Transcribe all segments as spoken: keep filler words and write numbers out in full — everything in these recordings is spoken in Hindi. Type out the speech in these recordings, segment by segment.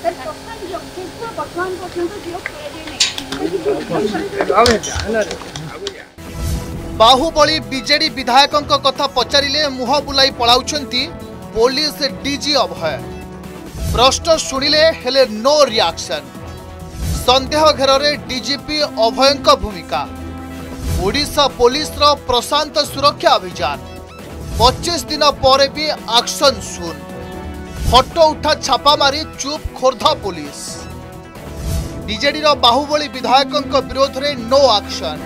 बाहुबली बीजेडी विधायकों कथा पचारिले मुह बुलाई पलाउछंती पुलिस डीजी अभय। प्रश्न शुणिले हेले नो रिएक्शन। संदेह घेर डीजीपी अभय भूमिका। ओडिशा पुलिस रो प्रशांत सुरक्षा अभियान पच्चीस दिन पर भी एक्शन शून्य। फोटो उठा छापा मारी चुप खोर्धा पुलिस। बीजेडी रो बाहुबली विधायकों विरोध में नो एक्शन।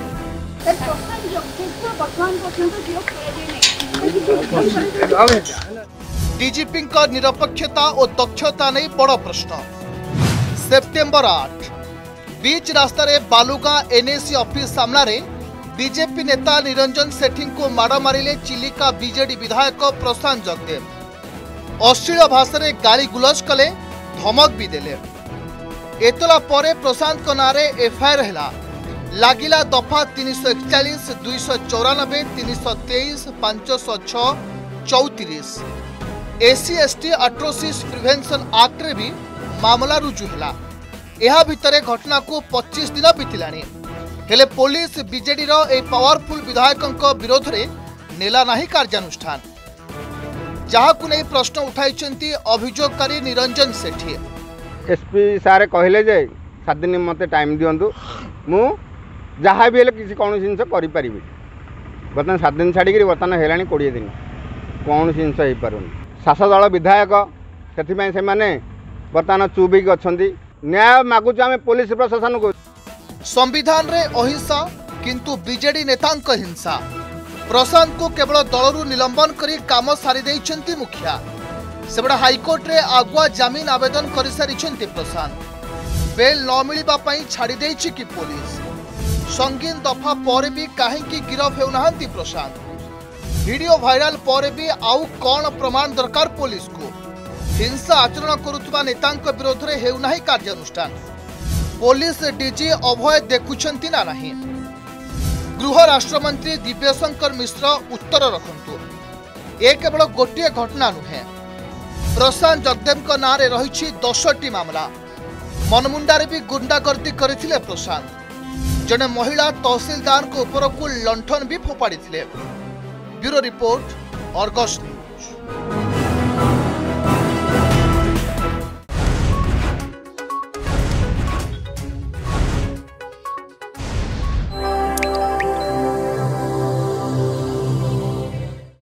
डीजीपी निरपेक्षता और दक्षता नहीं बड़ प्रश्न। सेप्टेम्बर आठ बीच रास्ता रे बालुगा एनएसी ऑफिस सामने बीजेपी नेता निरंजन सेठी को माड़ मारे चिलिका बीजेडी विधायक प्रशांत जगदेव। अश्लील भाषा रे गाली गुलज कले, धमक भी देले। एतला परे प्रशांत को नारे एफआईआर हैला। लागिला दफा तीन सौ इकचालीस दुई सौ चौरानबे तीन सौ तेईस पांच सौ छह चौतीस SC ST atrocities prevention act रे भी मामला रुजु हैला। यह भितरे घटना को पच्चीस दिन बीतिलानी हेले पुलिस बीजेडी रो ए पावरफुल विधायकों विरोध रे नेला नहीं कार्यानुष्ठान। जहाँ को नहीं प्रश्न उठाई अभियोगकारी निरंजन सेठी। एसपी सारे कहले जे सात दिन मते टाइम दियंतु मु जहाँ भी हेले किसी कौन जिनस करि परिबि। बर्तमान सात दिन छाड़ी बर्तमान हेलानी कोड़े दिन कौन जिनस हो पारुनी। शासक दल विधायक से माने बर्तमान चुप ही अच्छी। न्याय मागुच आम पुलिस प्रशासन को। संविधान रे अहिंसा किंतु बीजेडी नेतांक हिंसा। प्रशांत को केवल दलरू निलंबन करी काम सारी देइछंती मुखिया। सेबडा हाईकोर्ट रे आगुआ जमीन आवेदन करि सारिछंती प्रशांत। बेल न मिलिबा पई छाड़ी देइछि कि पुलिस। संगीन दफा पर भी काहेकि गिरफ हेउनाहंती प्रशांत। वीडियो वायरल पर भी आउ कौन प्रमाण दरकार पुलिस को। हिंसा आचरण करुवा नेतांक विरोध में हेउनाही कार्यानुष्ठान। पुलिस डीजी अभय देखुछंती ना नहीं। गृह राष्ट्रमंत्री दिव्यशंकर मिश्र उत्तर रखंतु। ए केवल गोटे घटना नुहे। प्रशांत जगदेव नाँ रे रही दसटी मामला। मनमुंडारे भी गुंडागर्दी करथिले प्रशांत। जने महिला तहसीलदार को ऊपर को लंठन भी फोपाड़ी। Bureau report, Argus news.